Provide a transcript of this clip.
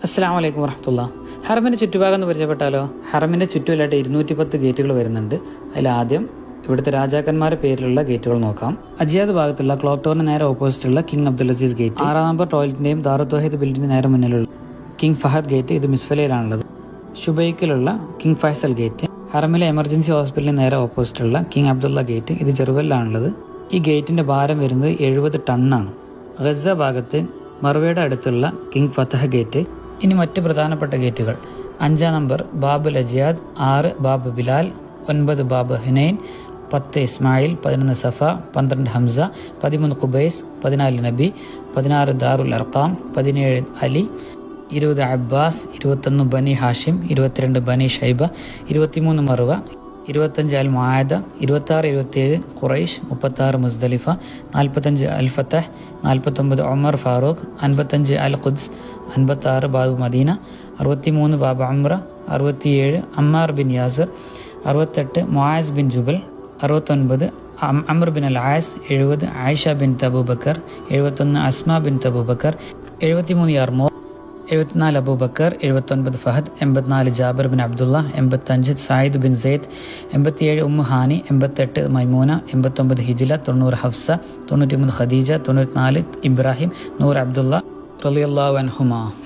അസ്സലാമു അലൈക്കും വറഹ്മത്തുള്ളാ. ഹറമിൻ്റെ ചുറ്റുഭാഗം എന്ന് പരിചയപ്പെട്ടാലോ? ഹറമിൻ്റെ ചുറ്റുമില്ലായിട്ട് 210 ഗേറ്റുകൾ വരുന്നുണ്ട്. അതിലാദ്യം ഇവിടുത്തെ രാജാക്കന്മാരുടെ പേരിലുള്ള ഗേറ്റുകൾ നോക്കാം. അജിയാദ് ഭാഗത്തുള്ള ക്ലോക്ക് ടവറിന് നേരെ ഓപ്പോസിറ്റുള്ള king Abdul Aziz gate, 6 number ടോയ്ലറ്റിൻ്റെയും ദാറുൽ തൗഹീദ് ബിൽഡിൻ്റെ നേരെ മുന്നിലുള്ള കിങ് ഫഹദ് ഗേറ്റ്, ഇത് മിസ്ഫലയിലാണുള്ളത്. ഷുബൈക്കിലുള്ള കിങ് ഫൈസൽ ഗേറ്റ്, ഹറമിലെ എമർജൻസി ഹോസ്പിറ്റലിന് നേരെ ഓപ്പോസിറ്റുള്ള കിങ് അബ്ദുള്ള ഗേറ്റ്, ഇത് ജെറുവലിലാണുള്ളത്. ഈ ഗേറ്റിൻ്റെ ഭാരം വരുന്നത് 70 ടണ്ണാണ്. ഗസ ഭാഗത്ത് മർവയുടെ അടുത്തുള്ള കിങ് ഫതഹ് ഗേറ്റ്. ഇനി മറ്റ് പ്രധാനപ്പെട്ട ഗേറ്റുകൾ: 5 number Babul Ajyad, 6 Bab Bilal, 9 Bab Hunain, 10 Ismail, 11 Safa, 12 Hamza, 13 Qubais, 14 Nabi, 16 ദാറുൽ അർഖാം, 17 അലി, 20 അബ്ബാസ്, 21 ബനി Hashim, 22 Bani Shaiba, 23 Marwa, 25 Al Muadah, 26-27 Quraish, 36 Muzdalifah, 45 Al Fatah, 49 Umar Farooq, 55 Al Quds, 56 Bab Madinah, 63 Bab Umrah, 67 Ammar bin Yasir, 68 Muadh bin Jabal, 69 Amr bin Al As, 70 Aisha bin Abu Bakr, 71 Asma bin Abu Bakr, 73 Yarmouk, 74 Abu Bakr, 79 Fahd, 84 Jabir bin Abdullah, 85 Zayed bin Zaid, 87 Umm Hani, 88 Maimoona, 89 ഹിജില, 90 Hafsa, 93 Khadija, 94 Ibrahim, 100 Abdulla റളിയല്ലാഹു അൻഹുമാ.